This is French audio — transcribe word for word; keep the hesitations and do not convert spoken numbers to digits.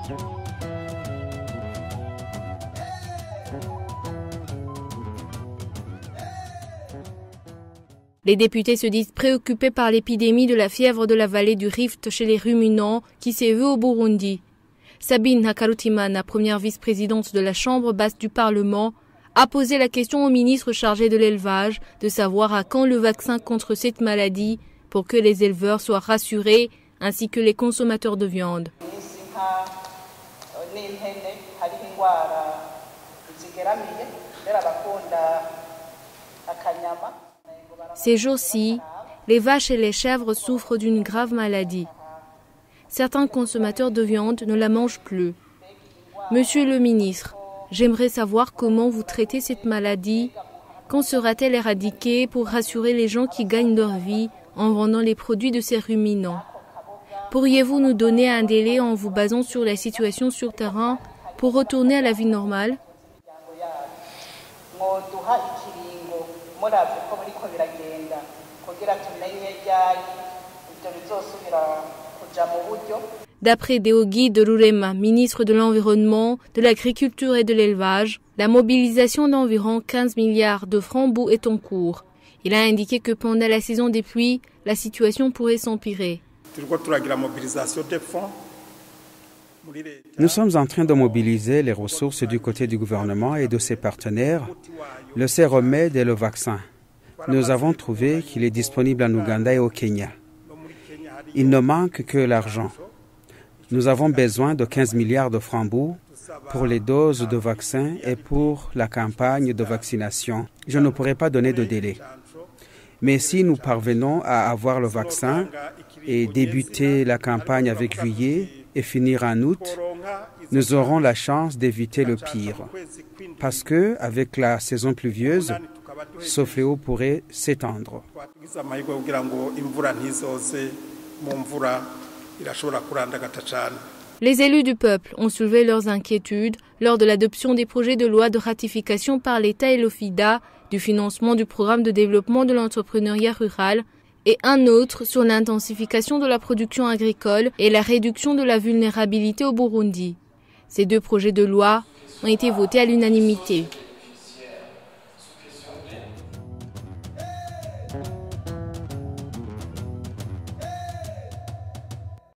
Les députés se disent préoccupés par l'épidémie de la fièvre de la vallée du Rift chez les ruminants qui s'est vue au Burundi. Sabine Ntakarutimana, première vice-présidente de la Chambre basse du Parlement, a posé la question au ministre chargé de l'élevage de savoir à quand le vaccin contre cette maladie pour que les éleveurs soient rassurés ainsi que les consommateurs de viande. Ces jours-ci, les vaches et les chèvres souffrent d'une grave maladie. Certains consommateurs de viande ne la mangent plus. Monsieur le ministre, j'aimerais savoir comment vous traitez cette maladie. Quand sera-t-elle éradiquée pour rassurer les gens qui gagnent leur vie en vendant les produits de ces ruminants? Pourriez-vous nous donner un délai en vous basant sur la situation sur terrain pour retourner à la vie normale? D'après Deogi de Rurema, ministre de l'Environnement, de l'Agriculture et de l'Élevage, la mobilisation d'environ quinze milliards de francs B O U est en cours. Il a indiqué que pendant la saison des pluies, la situation pourrait s'empirer. Nous sommes en train de mobiliser les ressources du côté du gouvernement et de ses partenaires, le séromède et le vaccin. Nous avons trouvé qu'il est disponible en Ouganda et au Kenya. Il ne manque que l'argent. Nous avons besoin de quinze milliards de francs B O U pour les doses de vaccins et pour la campagne de vaccination. Je ne pourrai pas donner de délai. Mais si nous parvenons à avoir le vaccin et débuter la campagne avec juillet et finir en août, nous aurons la chance d'éviter le pire. Parce que, avec la saison pluvieuse, ce fléau pourrait s'étendre. Les élus du peuple ont soulevé leurs inquiétudes lors de l'adoption des projets de loi de ratification par l'État et l'OFIDA du financement du programme de développement de l'entrepreneuriat rural et un autre sur l'intensification de la production agricole et la réduction de la vulnérabilité au Burundi. Ces deux projets de loi ont été votés à l'unanimité.